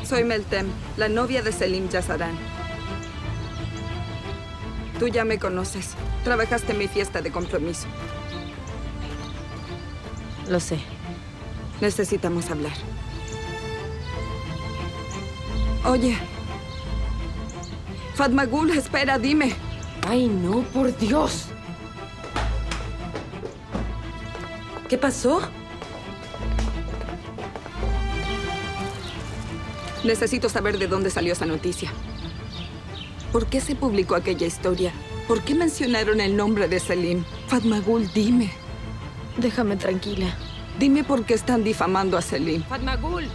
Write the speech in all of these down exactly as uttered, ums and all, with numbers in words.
Soy Meltem, la novia de Selim Yasaran. Tú ya me conoces. Trabajaste en mi fiesta de compromiso. Lo sé. Necesitamos hablar. Oye. Fatmagul, espera, dime. Ay, no, por Dios. ¿Qué pasó? Necesito saber de dónde salió esa noticia. ¿Por qué se publicó aquella historia? ¿Por qué mencionaron el nombre de Selim? Fatmagul, dime. Déjame tranquila. Dime por qué están difamando a Selim. Fatmagul.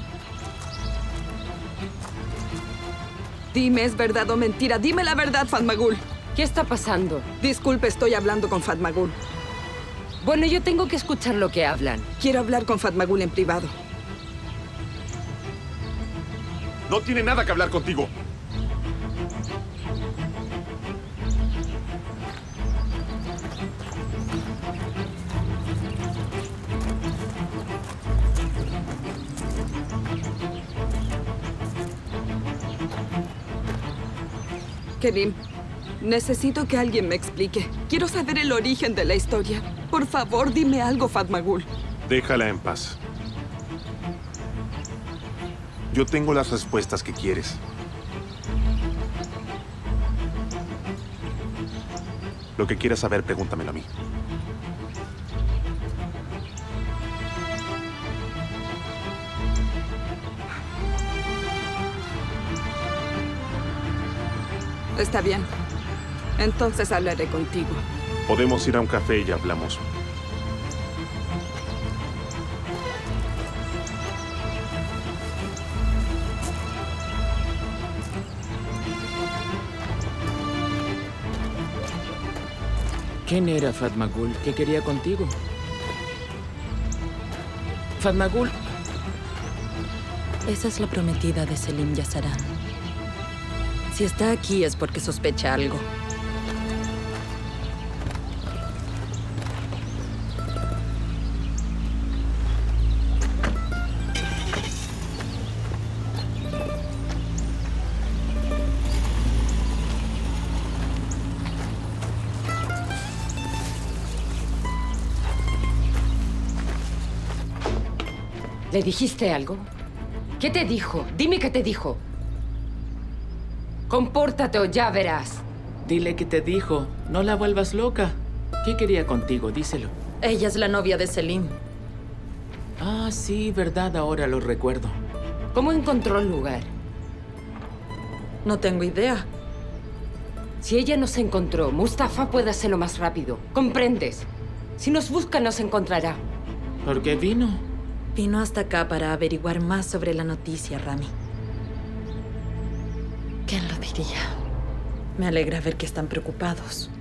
Dime, ¿es verdad o mentira? Dime la verdad, Fatmagul. ¿Qué está pasando? Disculpe, estoy hablando con Fatmagul. Bueno, yo tengo que escuchar lo que hablan. Quiero hablar con Fatmagul en privado. No tiene nada que hablar contigo. Kerim, necesito que alguien me explique. Quiero saber el origen de la historia. Por favor, dime algo, Fatmagul. Déjala en paz. Yo tengo las respuestas que quieres. Lo que quieras saber, pregúntamelo a mí. Está bien. Entonces hablaré contigo. Podemos ir a un café y hablamos. ¿Quién era Fatmagul? ¿Qué quería contigo? Fatmagul. Esa es la prometida de Selim Yasaran. Si está aquí es porque sospecha algo. ¿Le dijiste algo? ¿Qué te dijo? Dime qué te dijo. Compórtate o ya verás. Dile que te dijo. No la vuelvas loca. ¿Qué quería contigo? Díselo. Ella es la novia de Selim. Ah, sí, verdad. Ahora lo recuerdo. ¿Cómo encontró el lugar? No tengo idea. Si ella nos encontró, Mustafa puede hacerlo más rápido. ¿Comprendes? Si nos busca, nos encontrará. ¿Por qué vino? Vino hasta acá para averiguar más sobre la noticia, Rami. ¿Quién lo diría? Me alegra ver que están preocupados.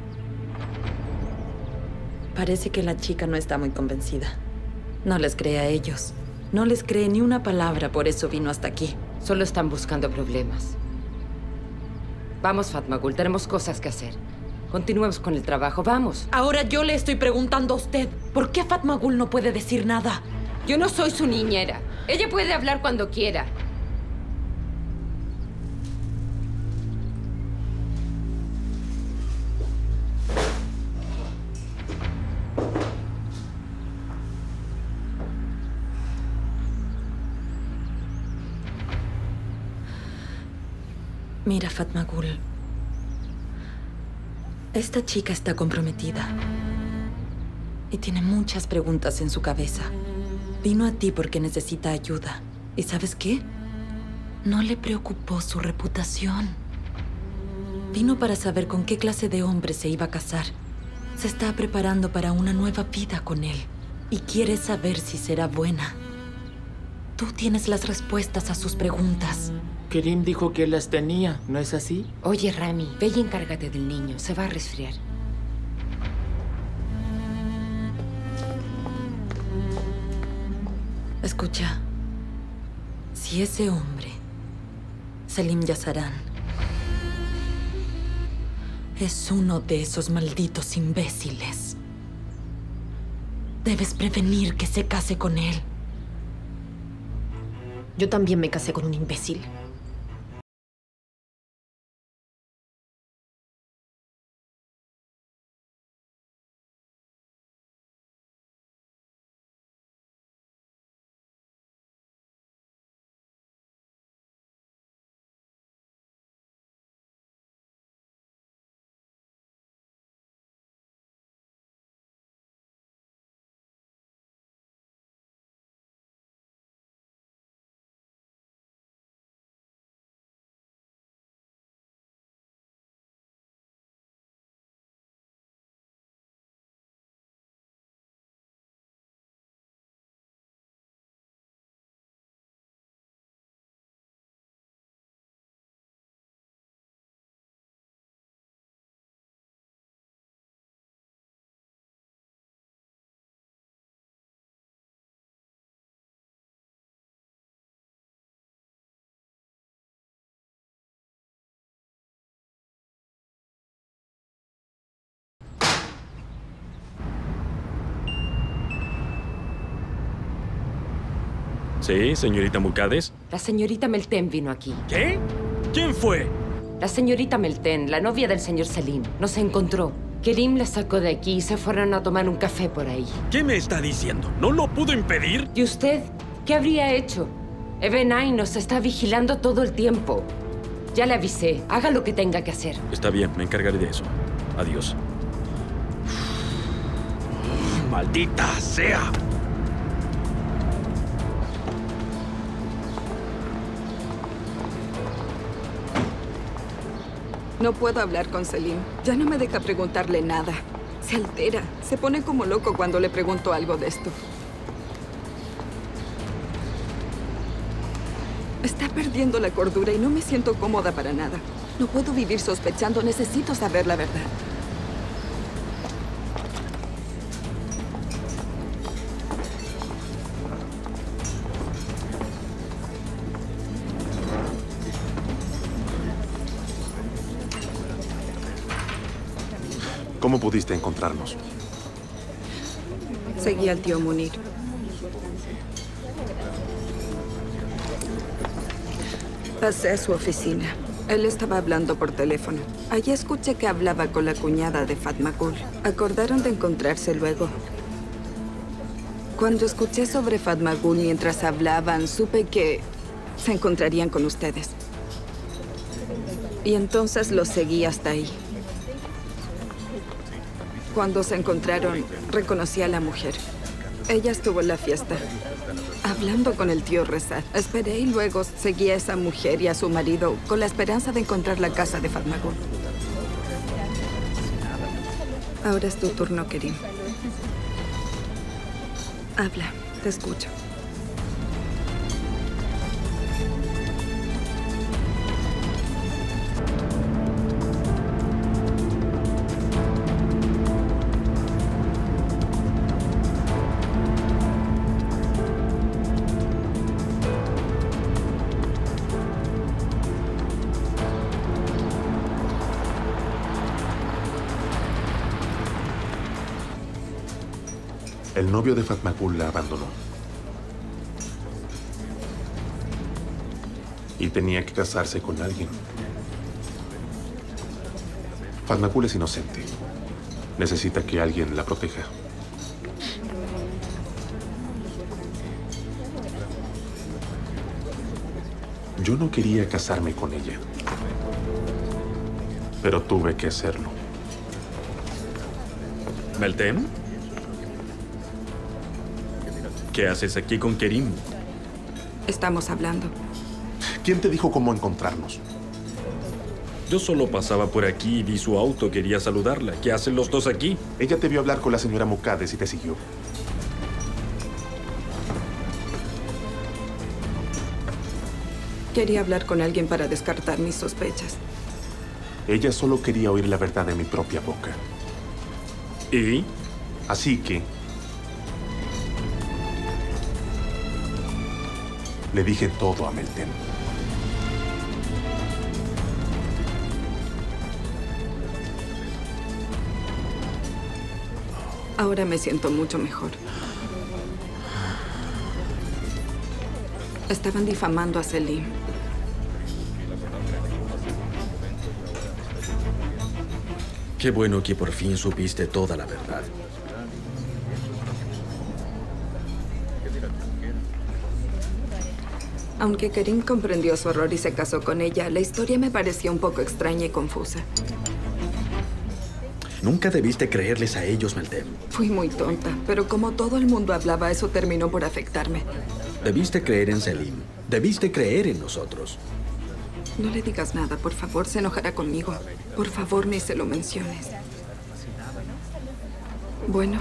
Parece que la chica no está muy convencida. No les cree a ellos. No les cree ni una palabra, por eso vino hasta aquí. Solo están buscando problemas. Vamos, Fatmagul, tenemos cosas que hacer. Continuemos con el trabajo, vamos. Ahora yo le estoy preguntando a usted, ¿por qué Fatmagul no puede decir nada? Yo no soy su niñera. Ella puede hablar cuando quiera. Mira, Fatmagul. Esta chica está comprometida. Y tiene muchas preguntas en su cabeza. Vino a ti porque necesita ayuda. ¿Y sabes qué? No le preocupó su reputación. Vino para saber con qué clase de hombre se iba a casar. Se está preparando para una nueva vida con él. Y quiere saber si será buena. Tú tienes las respuestas a sus preguntas. Kerim dijo que las tenía, ¿no es así? Oye, Rami, ve y encárgate del niño. Se va a resfriar. Escucha. Si ese hombre, Selim Yasaran, es uno de esos malditos imbéciles, debes prevenir que se case con él. Yo también me casé con un imbécil. Sí, señorita Mukades. La señorita Meltem vino aquí. ¿Qué? ¿Quién fue? La señorita Meltem, la novia del señor Selim, nos encontró. Kerim la sacó de aquí y se fueron a tomar un café por ahí. ¿Qué me está diciendo? ¿No lo pudo impedir? ¿Y usted qué habría hecho? Ebenay nos está vigilando todo el tiempo. Ya le avisé. Haga lo que tenga que hacer. Está bien, me encargaré de eso. Adiós. ¡Maldita sea! No puedo hablar con Selim. Ya no me deja preguntarle nada. Se altera. Se pone como loco cuando le pregunto algo de esto. Está perdiendo la cordura y no me siento cómoda para nada. No puedo vivir sospechando. Necesito saber la verdad. ¿Cómo pudiste encontrarnos? Seguí al tío Munir. Pasé a su oficina. Él estaba hablando por teléfono. Allí escuché que hablaba con la cuñada de Fatmagul. Acordaron de encontrarse luego. Cuando escuché sobre Fatmagul mientras hablaban, supe que se encontrarían con ustedes. Y entonces los seguí hasta ahí. Cuando se encontraron, reconocí a la mujer. Ella estuvo en la fiesta, hablando con el tío Rezat. Esperé y luego seguí a esa mujer y a su marido con la esperanza de encontrar la casa de Fatmagul. Ahora es tu turno, Kerim. Habla, te escucho. El novio de Fatmagul la abandonó. Y tenía que casarse con alguien. Fatmagul es inocente. Necesita que alguien la proteja. Yo no quería casarme con ella. Pero tuve que hacerlo. ¿Meltem? ¿Qué haces aquí con Kerim? Estamos hablando. ¿Quién te dijo cómo encontrarnos? Yo solo pasaba por aquí y vi su auto. Quería saludarla. ¿Qué hacen los dos aquí? Ella te vio hablar con la señora Mukades y te siguió. Quería hablar con alguien para descartar mis sospechas. Ella solo quería oír la verdad de mi propia boca. ¿Y? Así que le dije todo a Meltem. Ahora me siento mucho mejor. Estaban difamando a Selim. Qué bueno que por fin supiste toda la verdad. Aunque Kerim comprendió su error y se casó con ella, la historia me pareció un poco extraña y confusa. Nunca debiste creerles a ellos, Meltem. Fui muy tonta, pero como todo el mundo hablaba, eso terminó por afectarme. Debiste creer en Selim. Debiste creer en nosotros. No le digas nada, por favor, se enojará conmigo. Por favor, ni se lo menciones. Bueno,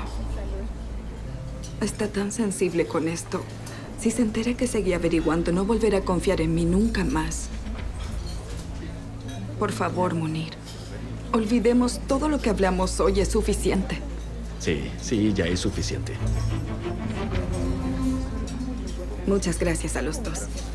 está tan sensible con esto. Si se entera que seguí averiguando, no volverá a confiar en mí nunca más. Por favor, Munir. Olvidemos todo lo que hablamos hoy, es suficiente. Sí, sí, ya es suficiente. Muchas gracias a los dos.